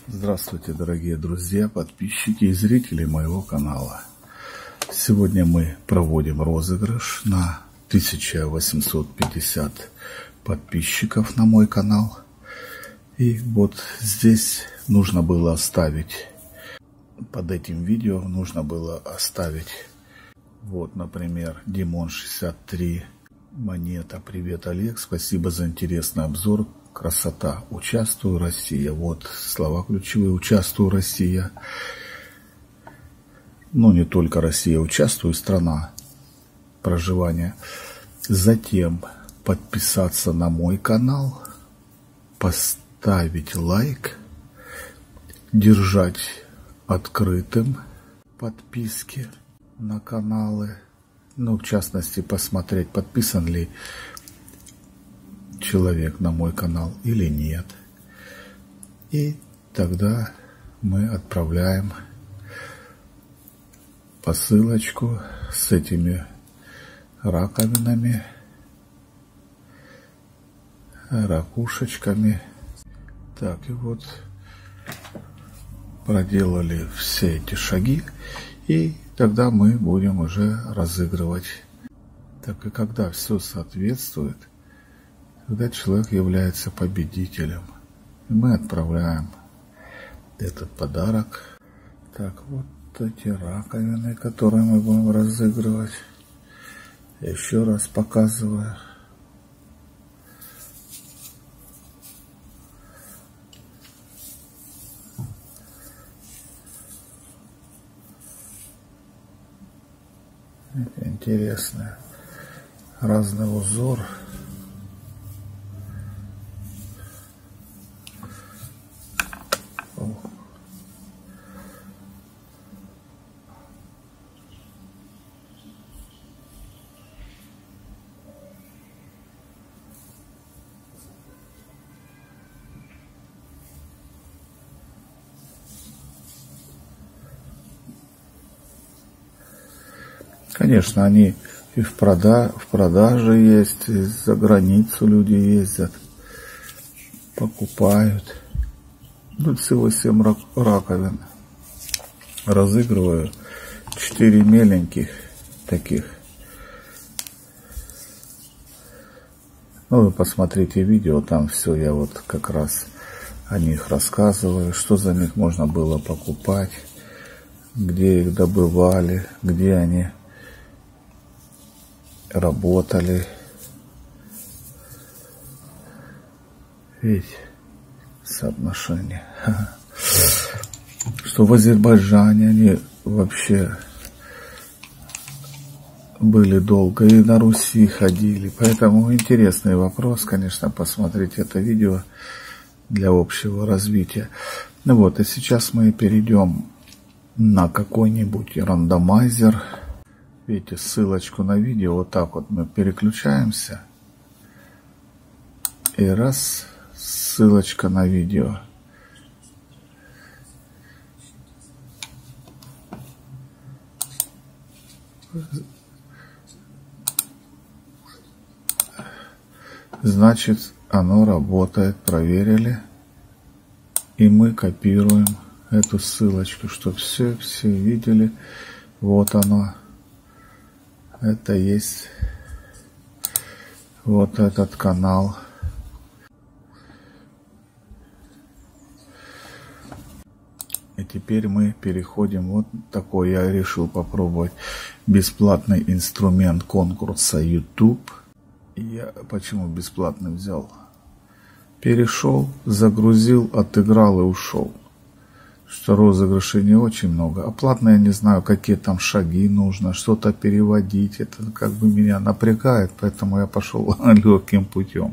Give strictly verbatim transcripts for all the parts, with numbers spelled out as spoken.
Здравствуйте, дорогие друзья, подписчики и зрители моего канала. Сегодня мы проводим розыгрыш на тысячу восемьсот пятьдесят подписчиков на мой канал. И вот здесь нужно было оставить, под этим видео нужно было оставить, вот, например, Димон шестьдесят три, монета, привет, Олег, спасибо за интересный обзор. Красота. Участвую, Россия. Вот слова ключевые. Участвую, Россия. Ну, не только Россия. Участвую, страна проживания. Затем подписаться на мой канал, поставить лайк, держать открытым подписки на каналы. Ну, в частности, посмотреть, подписан ли человек на мой канал или нет. И тогда мы отправляем посылочку с этими раковинами, ракушечками. Так, и вот проделали все эти шаги, и тогда мы будем уже разыгрывать. Так, и когда все соответствует, когда человек является победителем, и мы отправляем этот подарок. Так, вот эти раковины, которые мы будем разыгрывать. Еще раз показываю. Это интересно. Разный узор. Конечно, они и в, прода в продаже есть, и за границу люди ездят, покупают. Тут всего семь раковин. Разыгрываю четыре меленьких таких. Ну, вы посмотрите видео, там все я вот как раз о них рассказываю, что за них можно было покупать, где их добывали, где они работали. Видите, соотношение. Что в Азербайджане они вообще были долго, и на Руси ходили. Поэтому интересный вопрос, конечно, посмотреть это видео для общего развития. Ну вот, и сейчас мы перейдем на какой-нибудь рандомайзер. Видите, ссылочку на видео, вот так вот мы переключаемся. И раз, ссылочка на видео. Значит, оно работает, проверили. И мы копируем эту ссылочку, чтобы все, все видели. Вот оно. Это есть вот этот канал. И теперь мы переходим, вот такой я решил попробовать бесплатный инструмент конкурса YouTube. Я почему бесплатный взял? Перешел, загрузил, отыграл и ушел. Что розыгрышей не очень много. А платно я не знаю, какие там шаги нужно, что-то переводить. Это как бы меня напрягает, поэтому я пошел легким путем.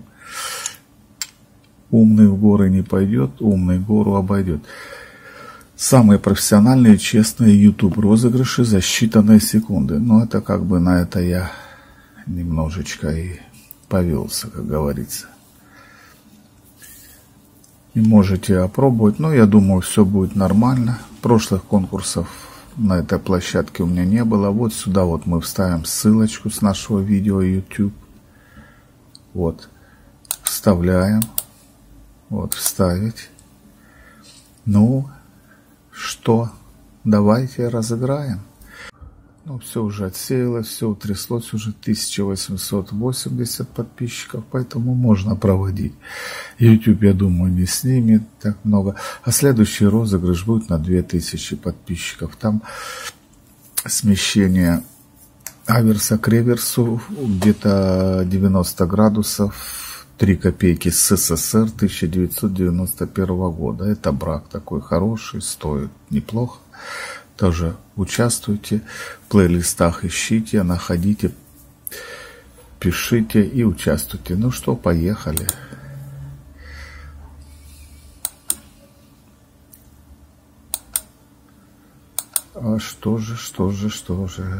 Умный в горы не пойдет, умный гору обойдет. Самые профессиональные и честные YouTube розыгрыши за считанные секунды. Но это как бы на это я немножечко и повелся, как говорится. И можете опробовать, но я думаю, все будет нормально. Прошлых конкурсов на этой площадке у меня не было. Вот сюда вот мы вставим ссылочку с нашего видео YouTube. Вот, вставляем. Вот, вставить. Ну, что, давайте разыграем. Ну, все уже отсеялось, все утряслось, уже тысяча восемьсот восемьдесят подписчиков, поэтому можно проводить. YouTube, я думаю, не снимет так много. А следующий розыгрыш будет на две тысячи подписчиков. Там смещение аверса к реверсу где-то девяносто градусов, три копейки с СССР тысяча девятьсот девяносто первого года. Это брак такой хороший, стоит неплохо. Тоже участвуйте, в плейлистах ищите, находите, пишите и участвуйте. Ну что, поехали. А что же, что же, что же...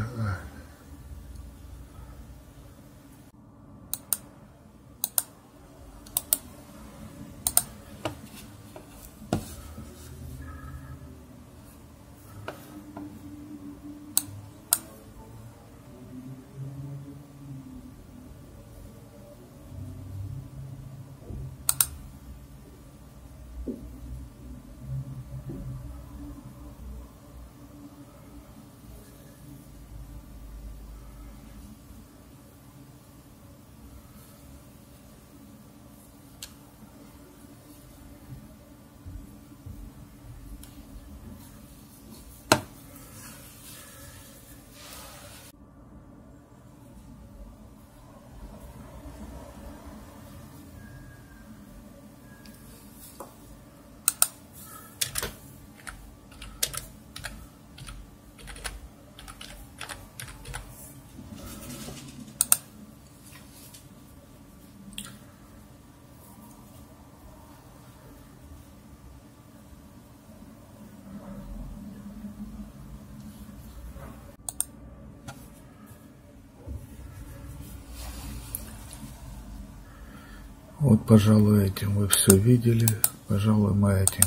Вот, пожалуй, этим вы все видели. Пожалуй, мы этим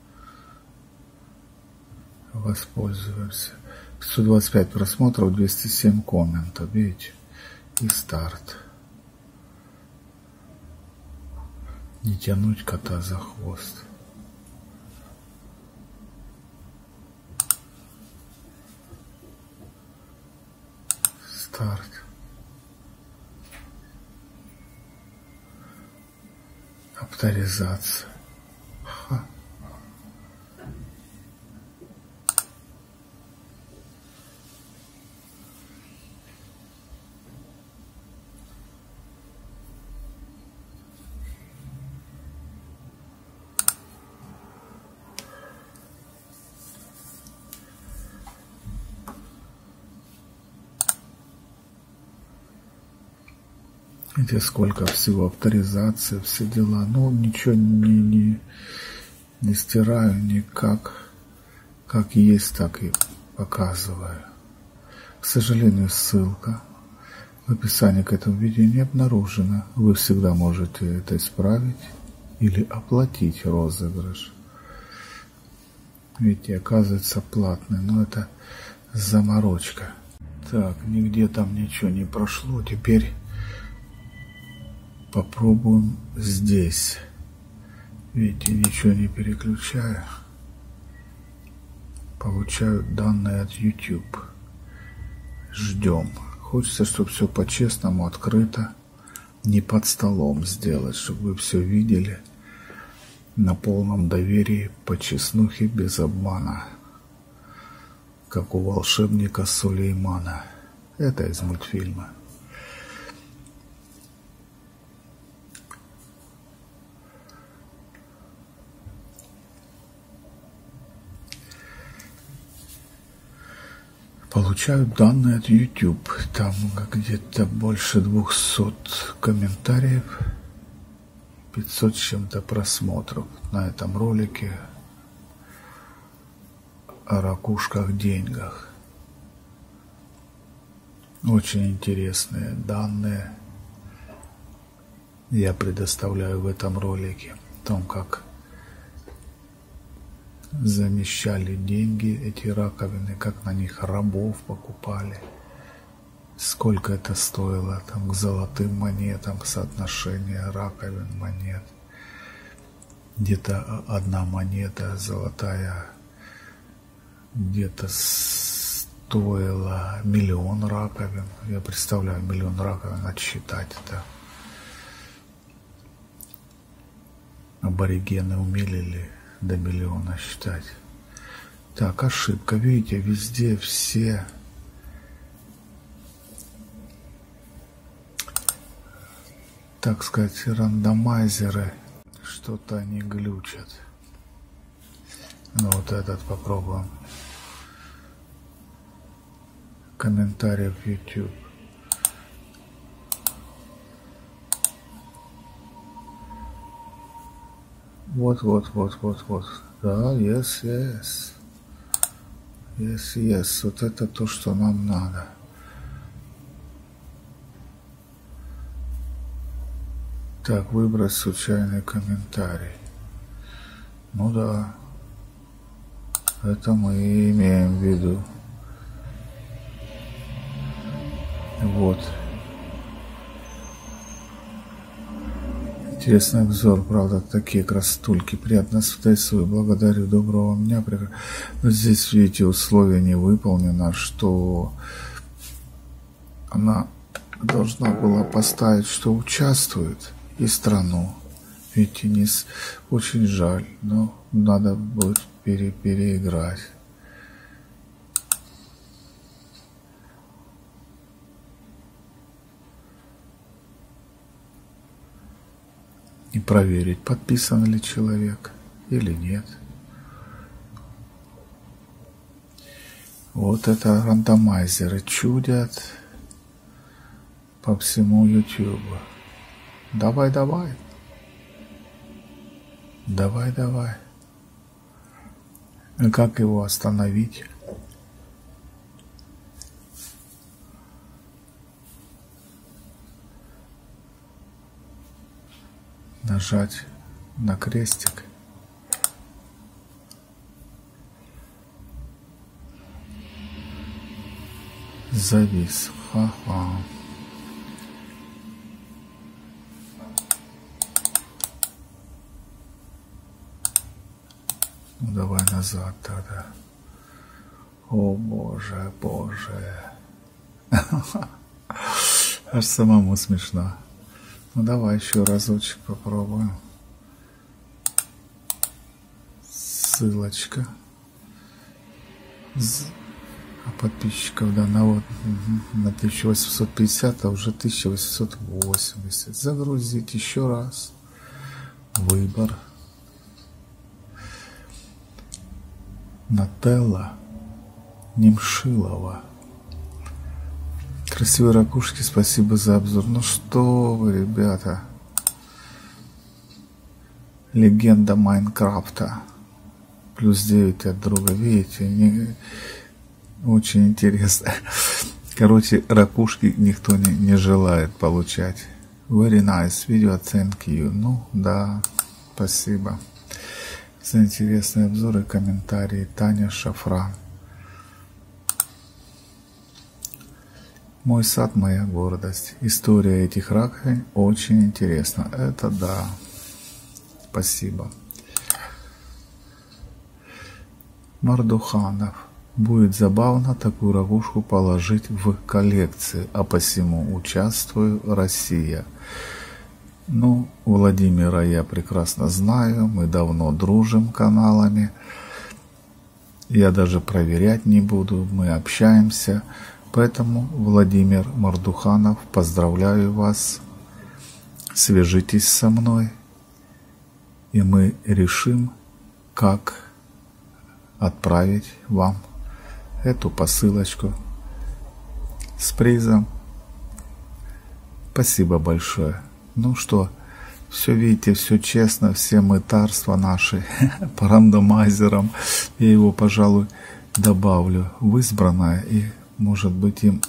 воспользуемся. пятьсот двадцать пять просмотров, двести семь комментов. Видите? И старт. Не тянуть кота за хвост. Старт. Авторизация. Ха. Видите, сколько всего авторизации, все дела. Ну, ничего не, не, не стираю никак. Как есть, так и показываю. К сожалению, ссылка в описании к этому видео не обнаружена. Вы всегда можете это исправить или оплатить розыгрыш. Видите, оказывается платный, но это заморочка. Так, нигде там ничего не прошло. Теперь попробуем здесь. Видите, ничего не переключаю. Получаю данные от YouTube. Ждем. Хочется, чтобы все по-честному, открыто, не под столом сделать, чтобы вы все видели на полном доверии, по честнухе, без обмана, как у волшебника Сулеймана. Это из мультфильма. Получают данные от YouTube. Там где-то больше двухсот комментариев, пятьсот с чем-то просмотров на этом ролике о ракушках-деньгах. Очень интересные данные я предоставляю в этом ролике о том, как замещали деньги, эти раковины, как на них рабов покупали, сколько это стоило, там к золотым монетам соотношение раковин, монет. Где-то одна монета золотая где-то стоила миллион раковин. Я представляю, миллион раковин отсчитать это. Аборигены умели ли до миллиона считать? Так, ошибка. Видите, везде все так сказать, рандомайзеры, что-то они глючат. Ну вот этот попробуем. Комментариев YouTube. Вот, вот, вот, вот, вот. Да, yes, yes. Yes, yes. Вот это то, что нам надо. Так, выбрать случайный комментарий. Ну да. Это мы имеем в виду. Вот. Интересный обзор, правда, такие красотульки. Приятно сфотографировать. Благодарю, доброго дня. Но здесь, видите, условие не выполнено, что она должна была поставить, что участвует, и страну. Видите, не с... очень жаль, но надо будет пере... переиграть. И проверить, подписан ли человек или нет. Вот это рандомайзеры чудят по всему YouTube. Давай, давай. Давай, давай. И как его остановить? Нажать на крестик. Завис. Ха-ха. Ну давай назад тогда. О боже, боже. Аж самому смешно. Ну давай еще разочек попробуем. Ссылочка. А подписчиков, да, на вот на тысяча восемьсот пятьдесят, а уже тысяча восемьсот восемьдесят. Загрузить еще раз. Выбор. Нателла Немшилова. Красивые ракушки, спасибо за обзор. Ну что вы, ребята. Легенда Майнкрафта. Плюс девять от друга. Видите, не... очень интересно. Короче, ракушки никто не, не желает получать. Very nice video, thank you. Ну да, спасибо за интересные обзоры и комментарии. Таня Шафран. Мой сад, моя гордость. История этих раковин очень интересна. Это да. Спасибо. Мардуханов. Будет забавно такую ракушку положить в коллекцию, а посему участвую, Россия. Ну, Владимира я прекрасно знаю, мы давно дружим каналами. Я даже проверять не буду, мы общаемся. Поэтому, Владимир Мардуханов, поздравляю вас. Свяжитесь со мной, и мы решим, как отправить вам эту посылочку с призом. Спасибо большое. Ну что, все видите, все честно, все мытарства наши по рандомайзерам. Я его, пожалуй, добавлю в избранное, и, может быть, им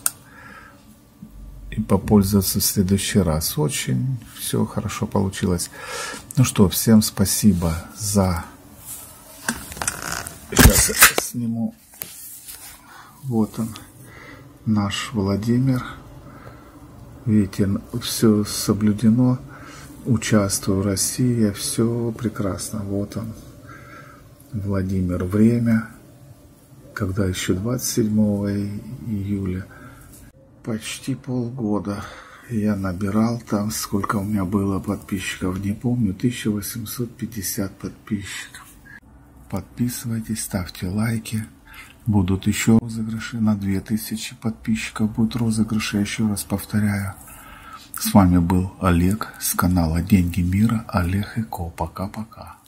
и попользоваться в следующий раз. Очень все хорошо получилось. Ну что, всем спасибо за... Сейчас я сниму. Вот он, наш Владимир. Видите, все соблюдено. участвую, Россия, все прекрасно. Вот он, Владимир, время, когда еще двадцать седьмого июля, почти полгода я набирал там, сколько у меня было подписчиков, не помню, тысяча восемьсот пятьдесят подписчиков. Подписывайтесь, ставьте лайки. Будут еще розыгрыши на две тысячи подписчиков. Будут розыгрыши, еще раз повторяю. С вами был Олег с канала Деньги Мира. Олег и Ко. Пока-пока.